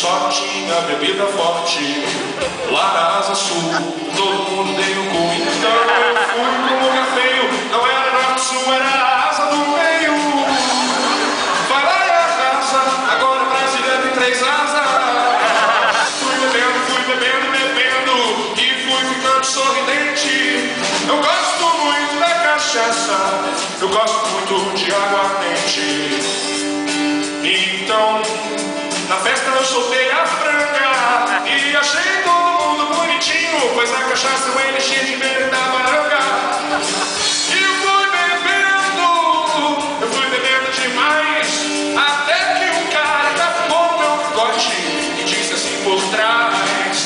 só tinha bebida forte. Lá na Asa Sul, todo mundo deu o cu. Então eu fui pro lugar feio. Não era norte-sul, era a asa do meio. Vai lá e arrasa, agora Brasília tem 3 asas. Fui bebendo, bebendo e fui ficando sorridente. Eu gosto muito da cachaça, eu gosto muito de aguardente. Então, na festa eu soltei a franga e achei todo mundo bonitinho, pois a cachaça eu enchi de verde da baranga. E eu fui bebendo demais, até que um cara tapou meu bigode e disse assim por trás: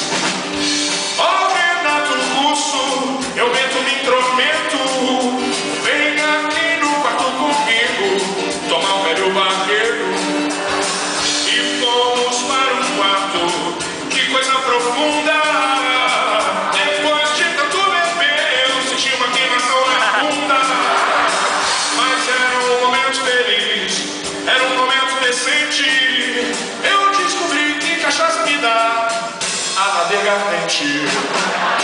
ó, Renato Russo, eu meto, me intrometo, vem aqui no quarto comigo, tomar um velho barqueiro. E fomos para um quarto, que coisa profunda. Depois de tanto beber, eu senti uma queimação na bunda. Mas era um momento feliz, era um momento decente. Eu descobri que cachaça me dá a nadegar ardente.